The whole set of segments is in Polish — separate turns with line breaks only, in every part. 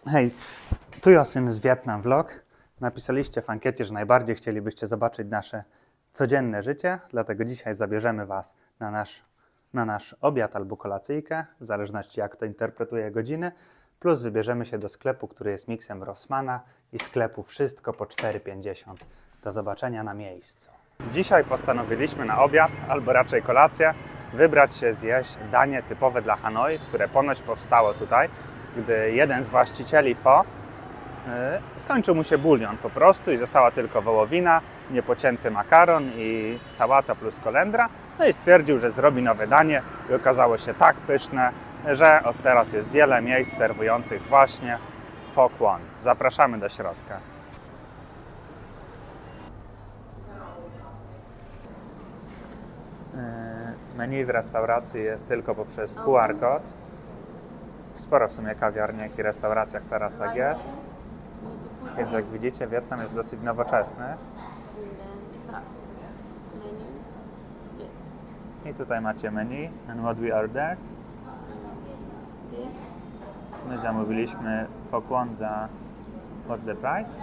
Hej, tu Josyn z Vietnam Vlog. Napisaliście w ankiecie, że najbardziej chcielibyście zobaczyć nasze codzienne życie, dlatego dzisiaj zabierzemy Was na nasz obiad albo kolacyjkę, w zależności jak to interpretuje godziny, plus wybierzemy się do sklepu, który jest miksem Rossmana i sklepu Wszystko po 4,50. Do zobaczenia na miejscu. Dzisiaj postanowiliśmy na obiad, albo raczej kolację, wybrać się zjeść danie typowe dla Hanoi, które ponoć powstało tutaj, gdy jeden z właścicieli pho skończył mu się bulion po prostu i została tylko wołowina, niepocięty makaron i sałata plus kolendra. No i stwierdził, że zrobi nowe danie i okazało się tak pyszne, że od teraz jest wiele miejsc serwujących właśnie pho Quan. Zapraszamy do środka. Menu w restauracji jest tylko poprzez QR kod. Sporo w sumie kawiarniach i restauracjach teraz tak jest. Więc jak widzicie, Wietnam jest dosyć nowoczesny. I tutaj macie menu and what we ordered. My zamówiliśmy pho Quan za... What's the price?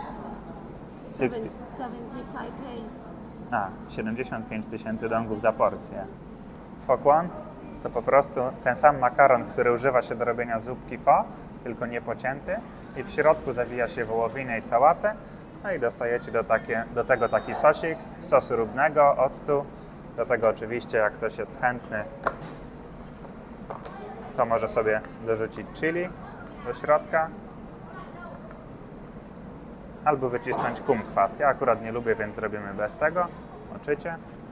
75 tysięcy dongów za porcję. Pho Quan to po prostu ten sam makaron, który używa się do robienia zupki pho, tylko niepocięty, i w środku zawija się wołowinę i sałatę, no i dostajecie do tego taki sosik, sosu rybnego, octu. Do tego oczywiście, jak ktoś jest chętny, to może sobie dorzucić chili do środka albo wycisnąć kumquat. Ja akurat nie lubię, więc zrobimy bez tego. Moczycie.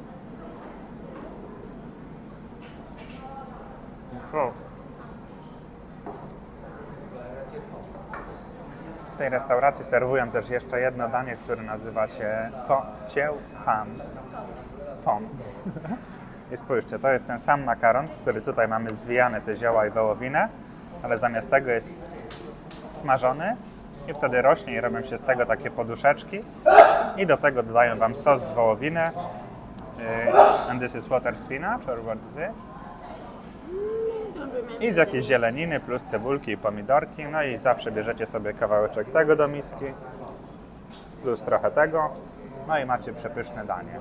W tej restauracji serwują też jeszcze jedno danie, które nazywa się pho chieu pham. I spójrzcie, to jest ten sam makaron, który tutaj mamy zwijane te zioła i wołowinę, ale zamiast tego jest smażony i wtedy rośnie i robią się z tego takie poduszeczki i do tego dodają Wam sos z wołowiny. And this is water spinach, or what is it? I z jakiejś zieleniny, plus cebulki i pomidorki. No i zawsze bierzecie sobie kawałeczek tego do miski, plus trochę tego. No i macie przepyszne danie.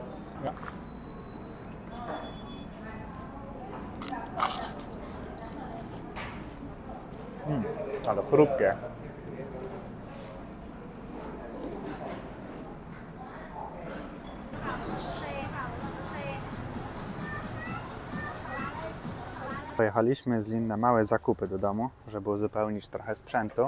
Ale chrupkie. Pojechaliśmy z Lin na małe zakupy do domu, żeby uzupełnić trochę sprzętu.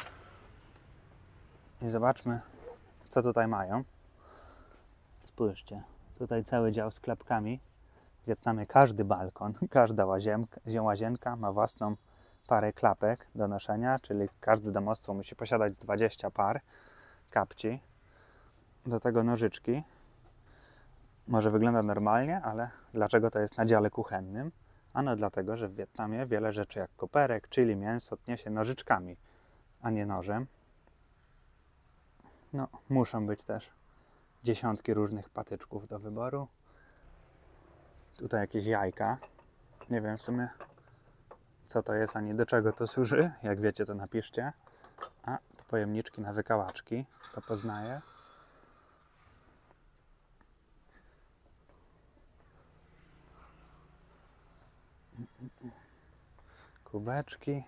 I zobaczmy, co tutaj mają. Spójrzcie, tutaj cały dział z klapkami. W Wietnamie każdy balkon, każda łazienka ma własną parę klapek do noszenia, czyli każde domostwo musi posiadać 20 par kapci. Do tego nożyczki. Może wygląda normalnie, ale dlaczego to jest na dziale kuchennym? Ano dlatego, że w Wietnamie wiele rzeczy jak koperek, chili, mięso tnie się nożyczkami, a nie nożem. No, muszą być też dziesiątki różnych patyczków do wyboru. Tutaj jakieś jajka. Nie wiem w sumie, co to jest, ani do czego to służy. Jak wiecie, to napiszcie. A, to pojemniczki na wykałaczki. To poznaję. Kubeczki.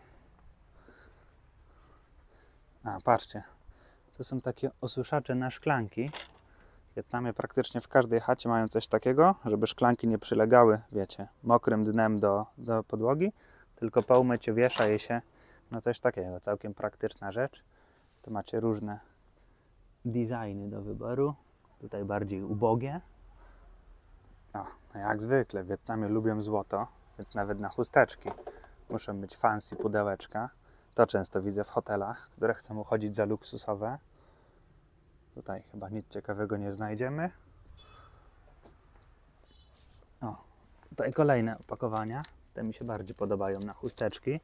A, patrzcie. To są takie osuszacze na szklanki. W Wietnamie praktycznie w każdej chacie mają coś takiego, żeby szklanki nie przylegały, wiecie, mokrym dnem do podłogi, tylko po umyciu wiesza je się na coś takiego. Całkiem praktyczna rzecz. Tu macie różne designy do wyboru. Tutaj bardziej ubogie. O, no jak zwykle w Wietnamie lubią złoto, więc nawet na chusteczki muszą być fancy pudełeczka. To często widzę w hotelach, które chcą uchodzić za luksusowe. Tutaj chyba nic ciekawego nie znajdziemy. O, tutaj kolejne opakowania. Te mi się bardziej podobają na chusteczki.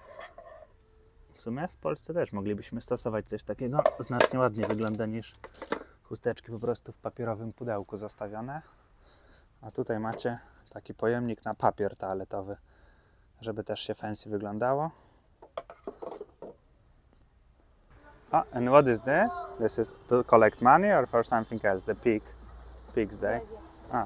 W sumie w Polsce też moglibyśmy stosować coś takiego. Znacznie ładniej wygląda niż chusteczki po prostu w papierowym pudełku zostawione. A tutaj macie taki pojemnik na papier toaletowy, żeby też się fancy wyglądało. Oh, and what is this? This is to collect money or for something else? The Pig's Day. A,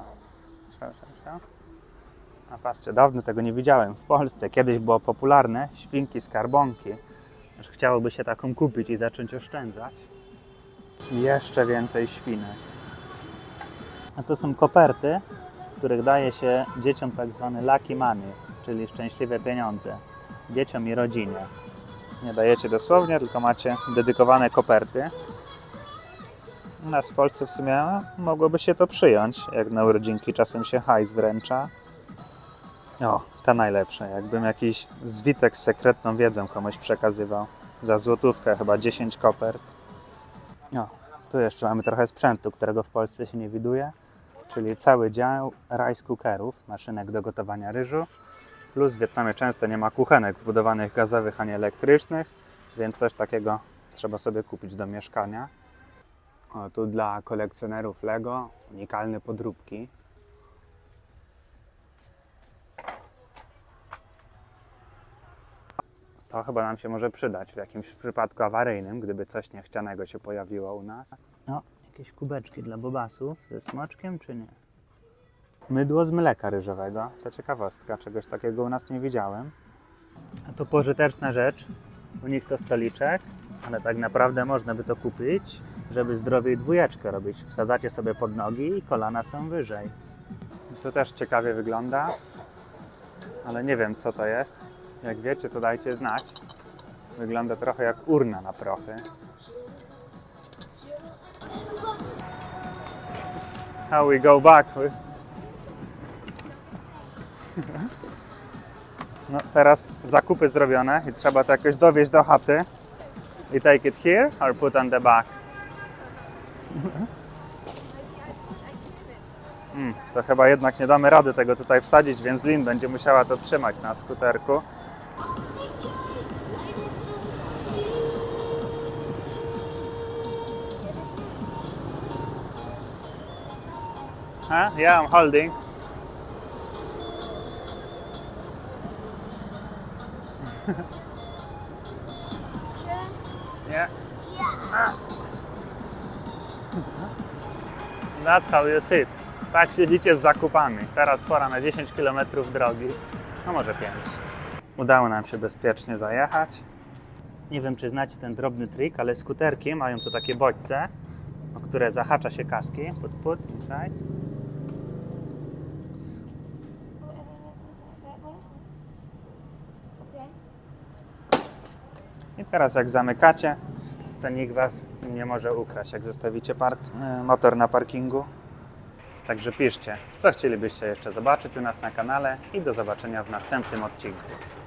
a patrzcie, dawno tego nie widziałem. W Polsce kiedyś było popularne świnki skarbonki. Aż chciałoby się taką kupić i zacząć oszczędzać. I jeszcze więcej świnek. A to są koperty, w których daje się dzieciom tak zwany lucky money, czyli szczęśliwe pieniądze. Dzieciom i rodzinie. Nie dajecie dosłownie, tylko macie dedykowane koperty. U nas w Polsce w sumie mogłoby się to przyjąć, jak na urodzinki czasem się hajs wręcza. O, te najlepsze. Jakbym jakiś zwitek z sekretną wiedzą komuś przekazywał. Za złotówkę chyba 10 kopert. O, tu jeszcze mamy trochę sprzętu, którego w Polsce się nie widuje. Czyli cały dział rice cookerów, maszynek do gotowania ryżu. Plus w Wietnamie często nie ma kuchenek wbudowanych gazowych ani elektrycznych, więc coś takiego trzeba sobie kupić do mieszkania. O, tu dla kolekcjonerów Lego unikalne podróbki. To chyba nam się może przydać w jakimś przypadku awaryjnym, gdyby coś niechcianego się pojawiło u nas. O, jakieś kubeczki dla bobasów ze smaczkiem, czy nie? Mydło z mleka ryżowego. To ciekawostka, czegoś takiego u nas nie widziałem. A to pożyteczna rzecz. U nich to stoliczek, ale tak naprawdę można by to kupić, żeby zdrowiej dwójeczkę robić. Wsadzacie sobie pod nogi i kolana są wyżej. To też ciekawie wygląda, ale nie wiem co to jest. Jak wiecie, to dajcie znać. Wygląda trochę jak urna na prochy. How we go back? No teraz zakupy zrobione i trzeba to jakoś dowieźć do chaty. We take it here or put on the back? To chyba jednak nie damy rady tego tutaj wsadzić, więc Lynn będzie musiała to trzymać na skuterku. Huh? Yeah, I'm holding. Yeah. That's how you sit. Tak siedzicie z zakupami. Teraz pora na 10 km drogi. No może 5. Udało nam się bezpiecznie zajechać. Nie wiem, czy znacie ten drobny trik, ale skuterki mają tu takie bodźce, o które zahacza się kaski. Put inside. I teraz jak zamykacie, to nikt was nie może ukraść, jak zostawicie motor na parkingu. Także piszcie, co chcielibyście jeszcze zobaczyć u nas na kanale i do zobaczenia w następnym odcinku.